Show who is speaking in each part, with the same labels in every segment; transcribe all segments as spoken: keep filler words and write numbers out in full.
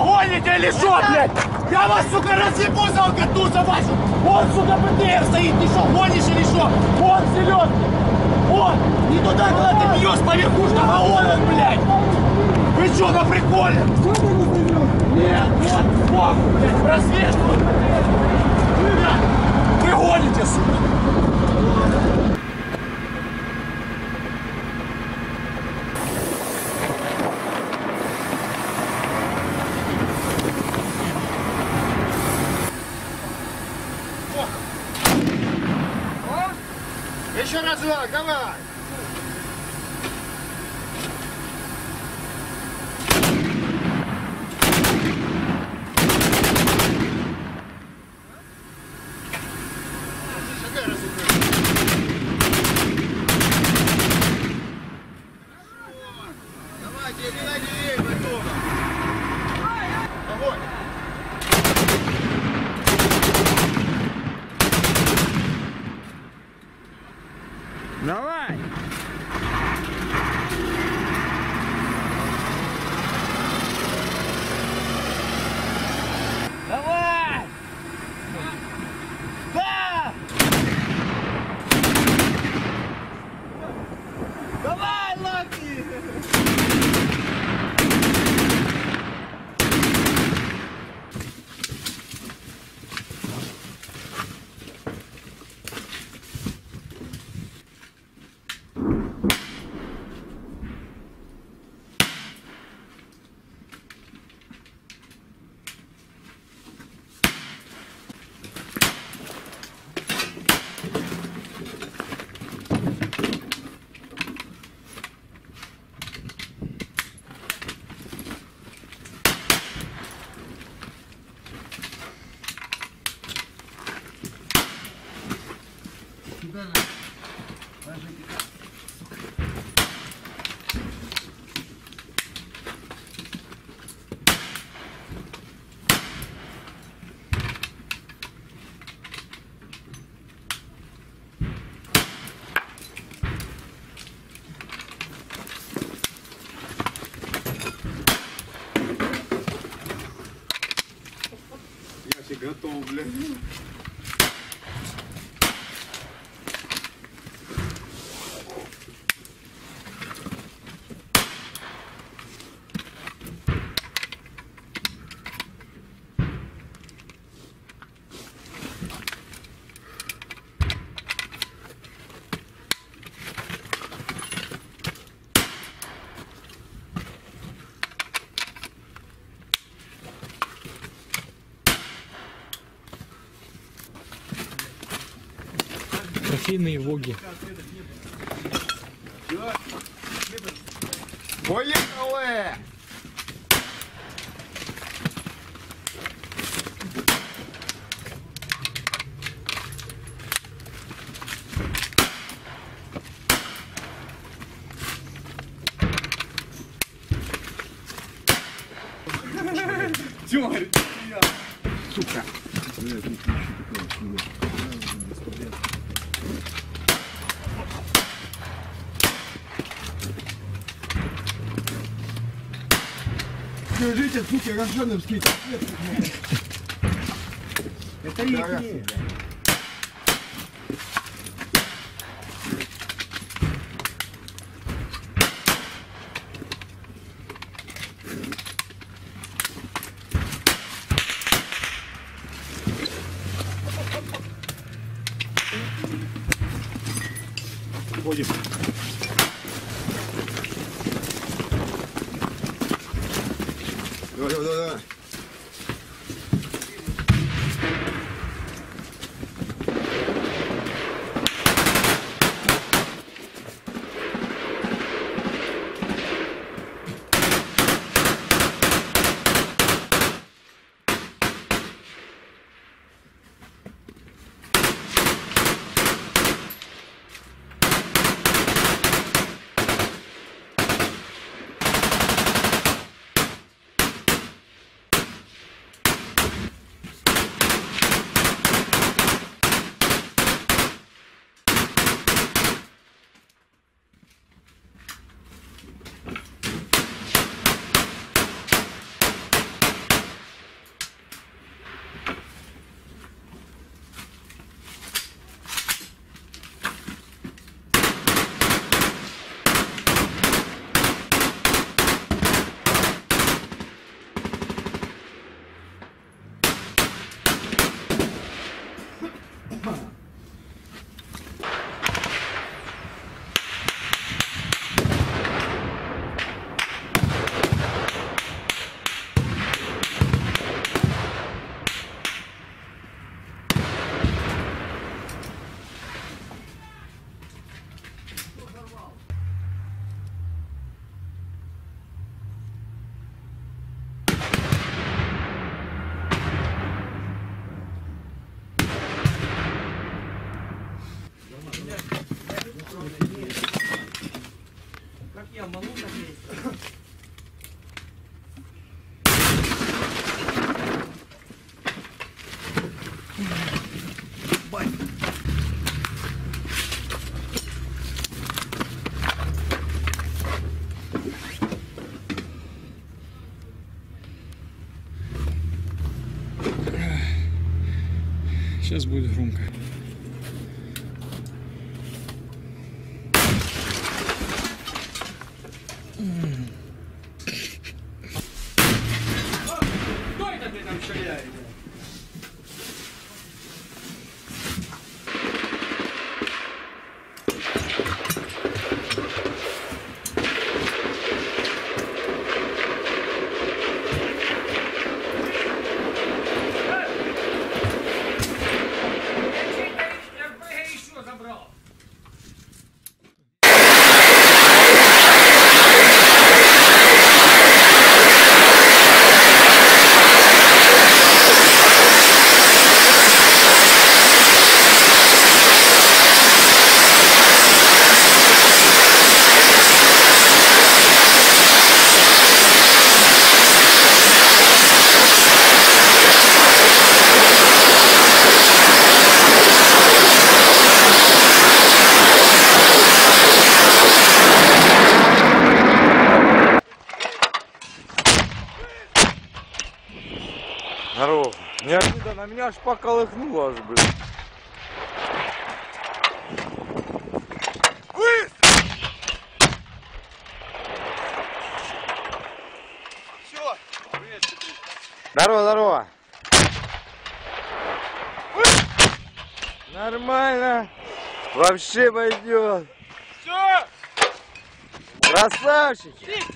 Speaker 1: Гоните или что, блядь? Я вас, сука, разъебу за алкотуза вашу! Он, сука, БТР стоит, ты что, гонишь или что? Он зеленый! Он! Не туда, куда ты бьешь по верхушкам, а он, он, блядь! Вы что, на приколе? Нет, вот, сбоку, блядь, просвет! Вы гоните, сука!
Speaker 2: Еще разок, давай!
Speaker 3: Давай!
Speaker 1: Давай! Да! Давай, Лаки!
Speaker 2: Я готов, блядь.
Speaker 3: Трофейные воги.
Speaker 2: Поехали! Тёма, сука! Скажите, сука, роженовские котлеты. Это их. Ходим. Давай, давай, давай.
Speaker 3: я могу так. Сейчас будет громко.
Speaker 1: Кто это ты там стреляешь?
Speaker 4: Здорово. Неожиданно меня аж поколыхнуло аж, блин.
Speaker 2: Все. Привет, Петрик.
Speaker 4: Здорово, здорово. Нормально. Вообще пойдет.
Speaker 2: Все.
Speaker 4: Красавчик.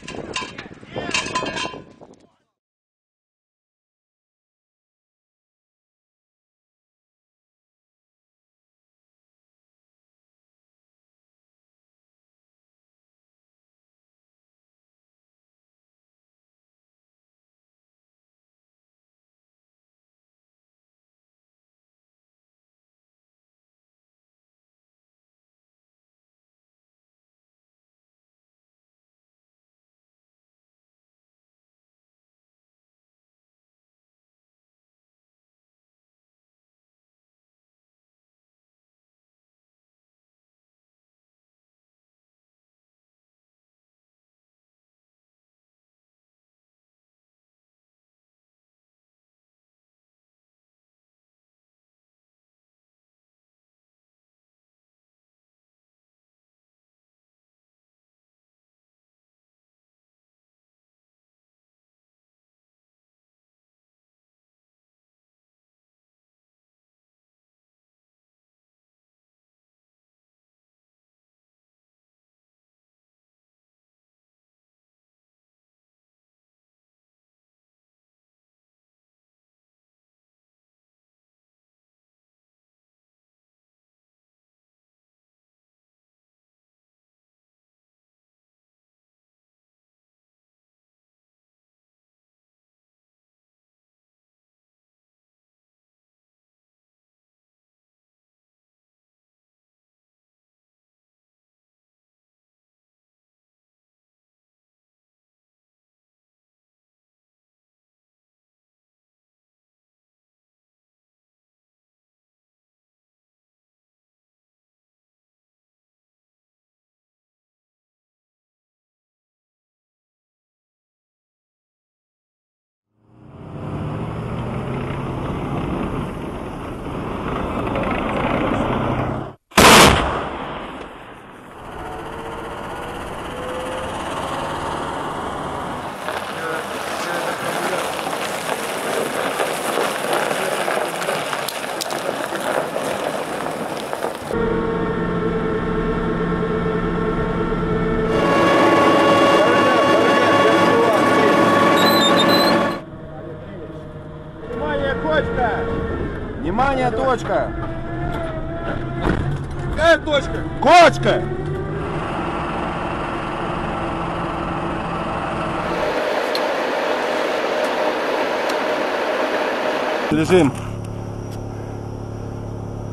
Speaker 2: Внимание, точка!
Speaker 1: Какая точка?
Speaker 2: Кочка! Лежим.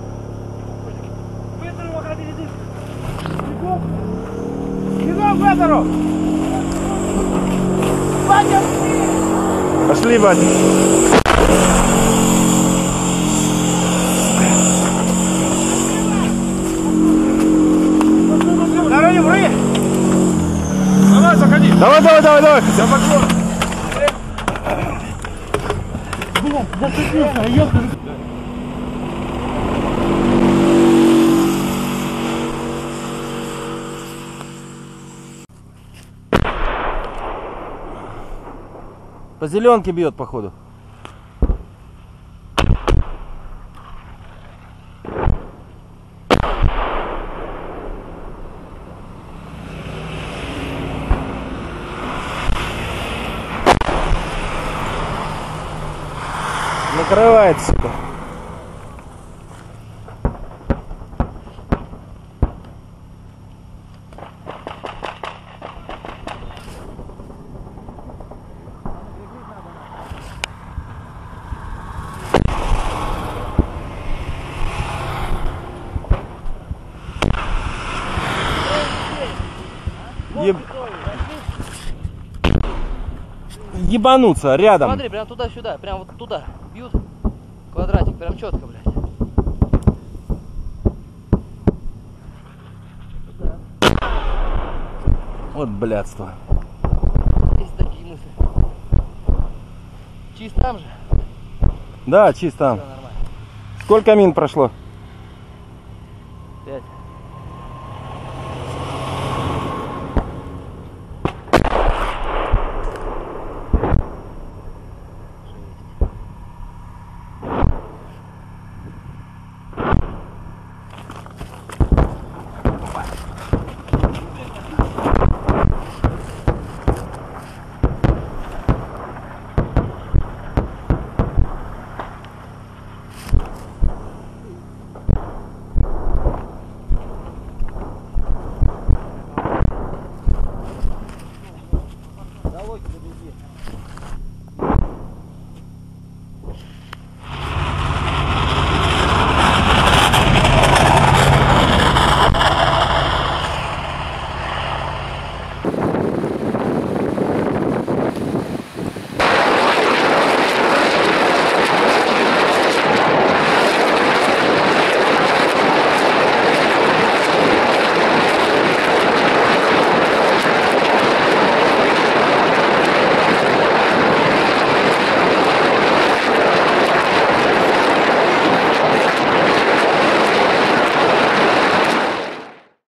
Speaker 1: Бегом в Федору! Здорово! Батя!
Speaker 2: Пошли, батя.
Speaker 1: Дороги, враги! Давай, заходи!
Speaker 2: Давай, давай, давай, давай.
Speaker 1: Я поклон! Блядь, зацепился, ёпта!
Speaker 2: По зеленке бьет, походу. Накрывает, сука. Еб... Ебануться рядом.
Speaker 3: Смотри, прям туда-сюда, прям вот туда. Бьют. Квадратик, прям четко, блядь.
Speaker 2: Вот блядство.
Speaker 3: Есть такие мысли. Чист там же?
Speaker 2: Да, чисто там.
Speaker 3: Все нормально.
Speaker 2: Сколько мин прошло?